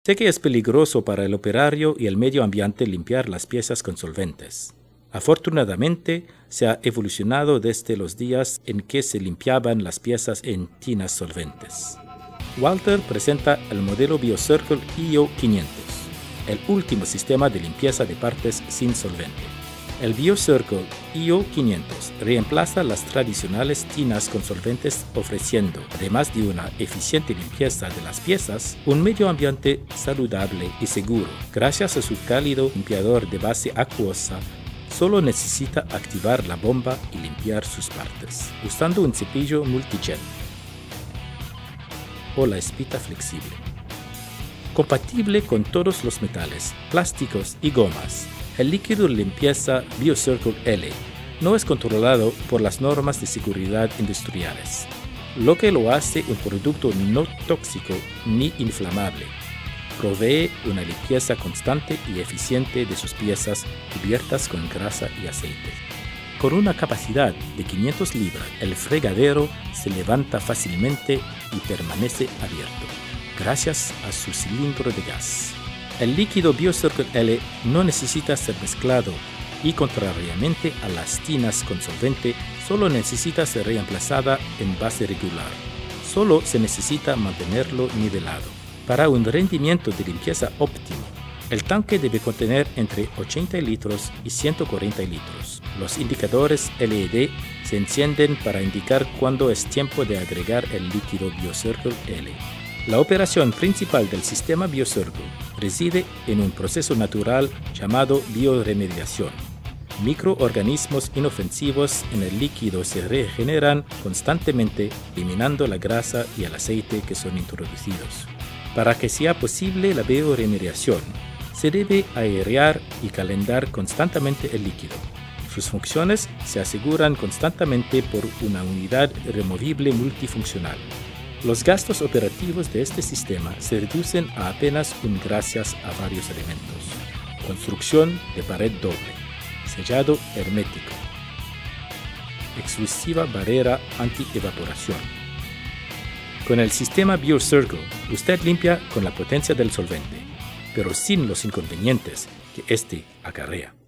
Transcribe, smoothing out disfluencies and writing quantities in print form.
Sé que es peligroso para el operario y el medio ambiente limpiar las piezas con solventes. Afortunadamente, se ha evolucionado desde los días en que se limpiaban las piezas en tinas solventes. Walter presenta el modelo BioCircle IO 500, el último sistema de limpieza de partes sin solvente. El BioCircle IO 500 reemplaza las tradicionales tinas con solventes, ofreciendo, además de una eficiente limpieza de las piezas, un medio ambiente saludable y seguro. Gracias a su cálido limpiador de base acuosa, solo necesita activar la bomba y limpiar sus partes, usando un cepillo multijet o la espita flexible. Compatible con todos los metales, plásticos y gomas, el líquido de limpieza BioCircle L no es controlado por las normas de seguridad industriales, lo que lo hace un producto no tóxico ni inflamable. Provee una limpieza constante y eficiente de sus piezas cubiertas con grasa y aceite. Con una capacidad de 500 libras, el fregadero se levanta fácilmente y permanece abierto, gracias a su cilindro de gas. El líquido BioCircle L no necesita ser mezclado y, contrariamente a las tinas con solvente, solo necesita ser reemplazada en base regular. Solo se necesita mantenerlo nivelado. Para un rendimiento de limpieza óptimo, el tanque debe contener entre 80 litros y 140 litros. Los indicadores LED se encienden para indicar cuándo es tiempo de agregar el líquido BioCircle L. La operación principal del sistema BioCircle reside en un proceso natural llamado bioremediación. Microorganismos inofensivos en el líquido se regeneran constantemente, eliminando la grasa y el aceite que son introducidos. Para que sea posible la bioremediación, se debe airear y calentar constantemente el líquido. Sus funciones se aseguran constantemente por una unidad removible multifuncional. Los gastos operativos de este sistema se reducen a apenas gracias a varios elementos. Construcción de pared doble, sellado hermético, exclusiva barrera anti-evaporación. Con el sistema BioCircle, usted limpia con la potencia del solvente, pero sin los inconvenientes que este acarrea.